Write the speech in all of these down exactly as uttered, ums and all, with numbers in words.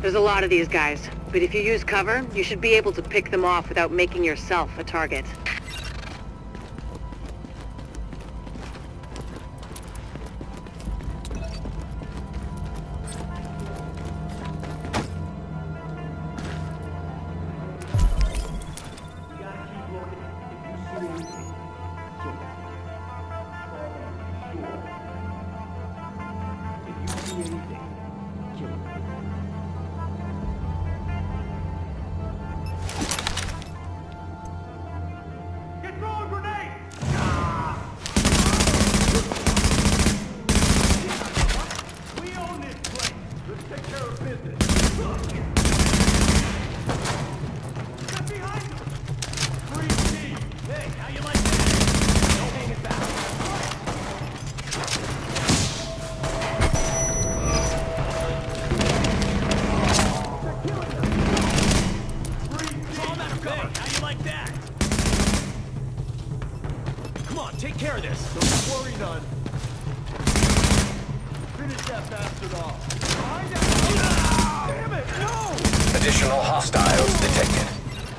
There's a lot of these guys, but if you use cover, you should be able to pick them off without making yourself a target. Take care of this. Don't worry none. Finish that bastard off. Damn it, no! Additional hostiles detected.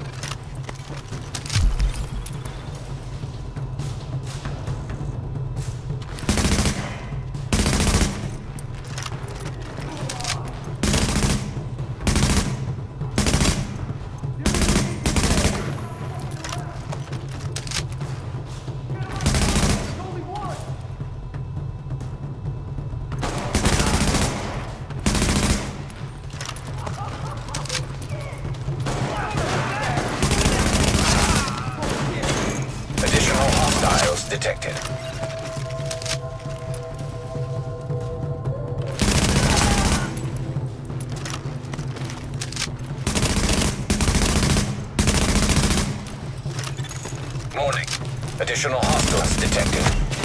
Detected. Warning. Additional hostiles detected.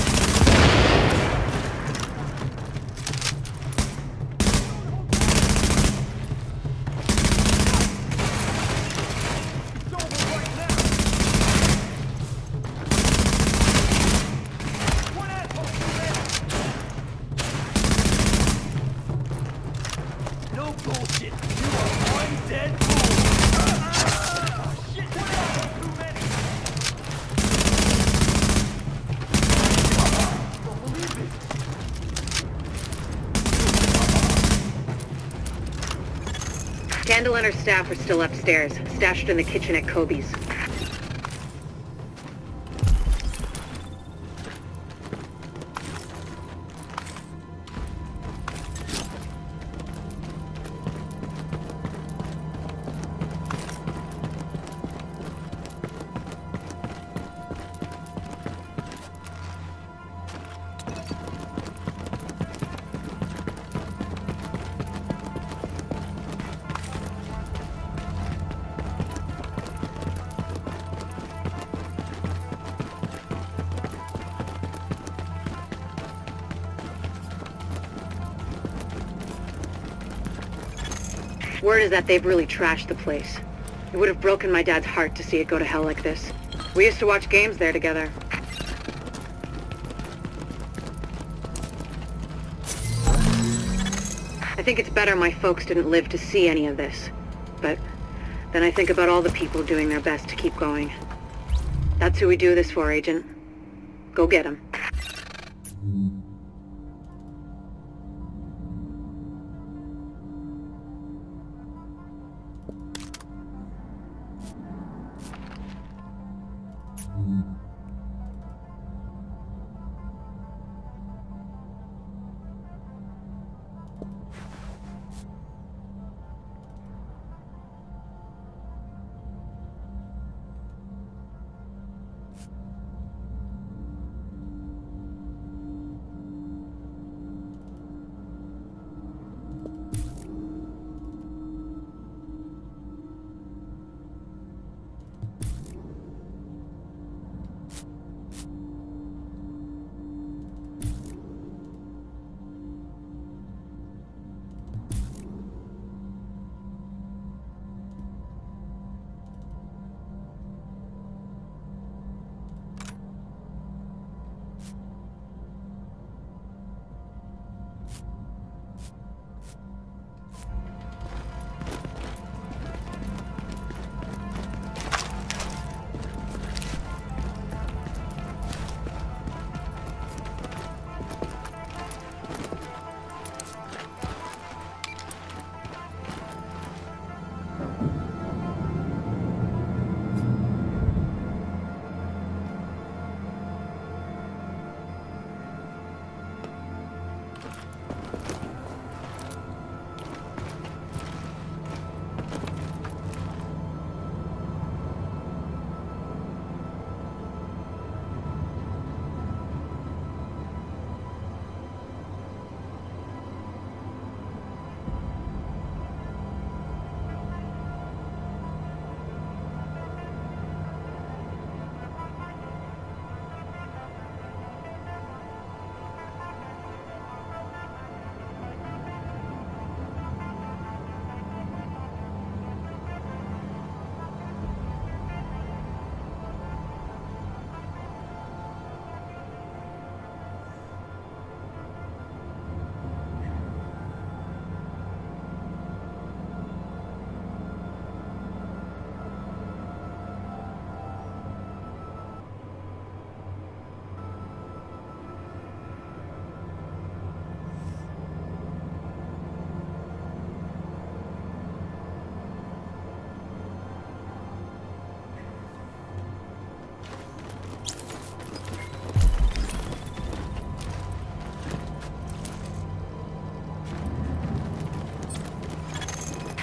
Candle and her staff are still upstairs, stashed in the kitchen at Kobe's. Word is that they've really trashed the place. It would have broken my dad's heart to see it go to hell like this. We used to watch games there together. I think it's better my folks didn't live to see any of this. But then I think about all the people doing their best to keep going. That's who we do this for, Agent. Go get 'em.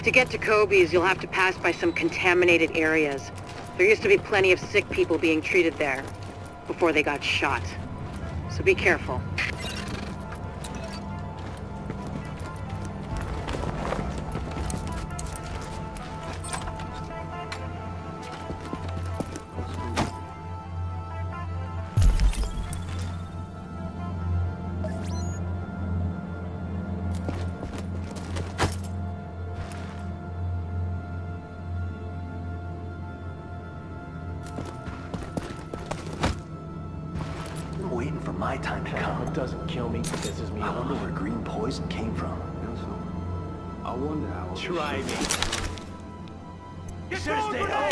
To get to Kobe's, you'll have to pass by some contaminated areas. There used to be plenty of sick people being treated there before they got shot. So be careful. Waiting for my time to come. What doesn't kill me pisses me I off. wonder where green poison came from. I wonder how. Try me. You Should've stayed home.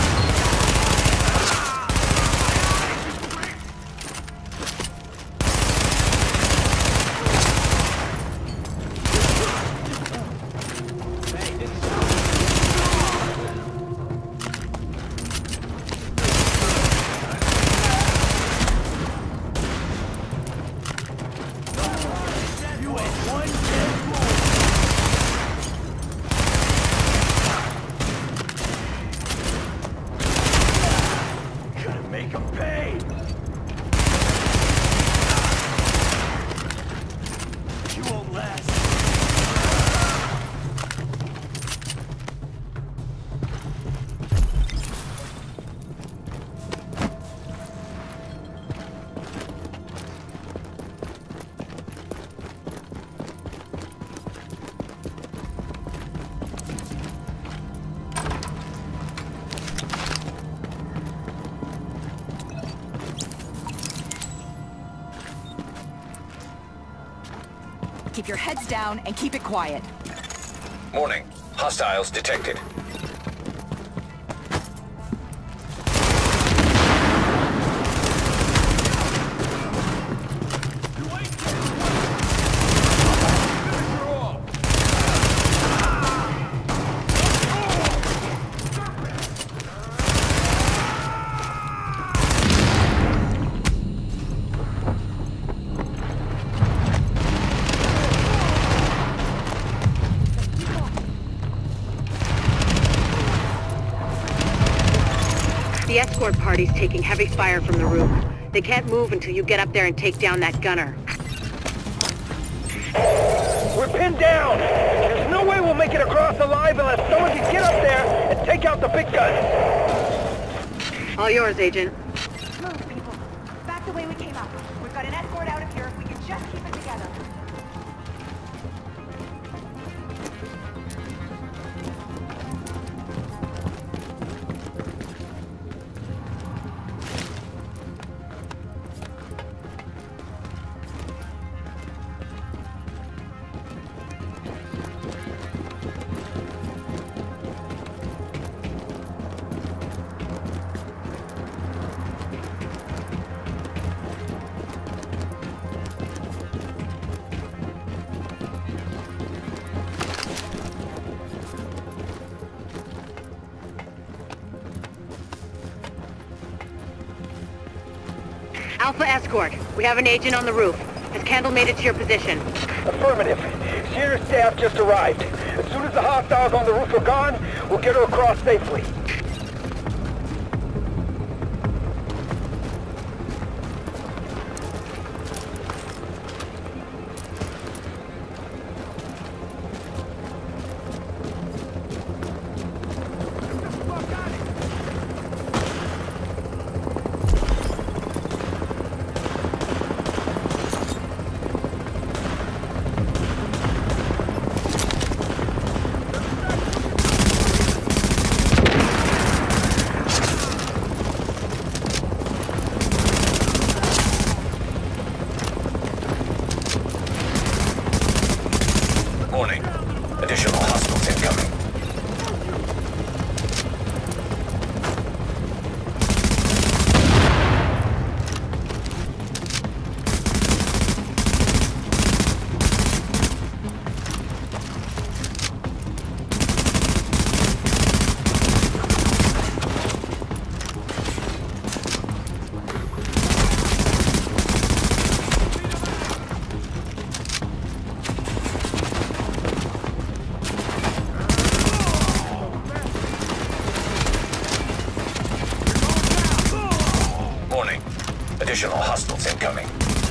Make them pay! You won't last. Keep your heads down and keep it quiet. Warning. Hostiles detected. The escort party's taking heavy fire from the roof. They can't move until you get up there and take down that gunner. We're pinned down! There's no way we'll make it across alive unless someone can get up there and take out the big guns! All yours, Agent. Move, people. Back the way we came up. We've got an escort out of here if we can just keep it together. Alpha Escort, we have an agent on the roof. Has Candle made it to your position? Affirmative. Senior staff just arrived. As soon as the hostiles on the roof are gone, we'll get her across safely. Additional hostiles incoming.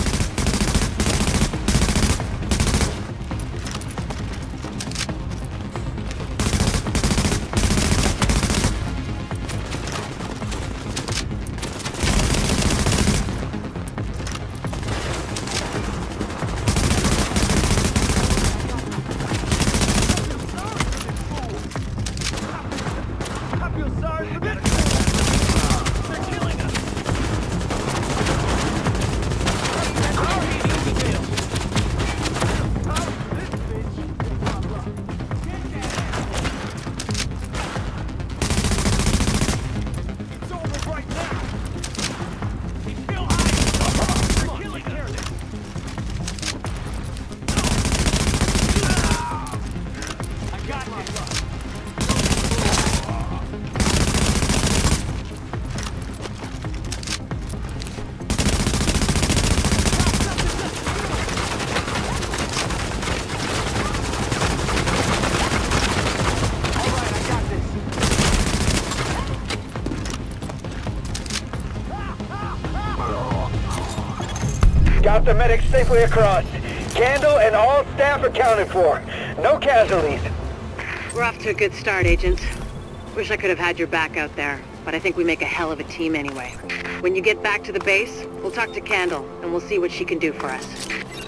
Got the medics safely across. Candle and all staff accounted for. No casualties. We're off to a good start, Agent. Wish I could have had your back out there, but I think we make a hell of a team anyway. When you get back to the base, we'll talk to Candle, and we'll see what she can do for us.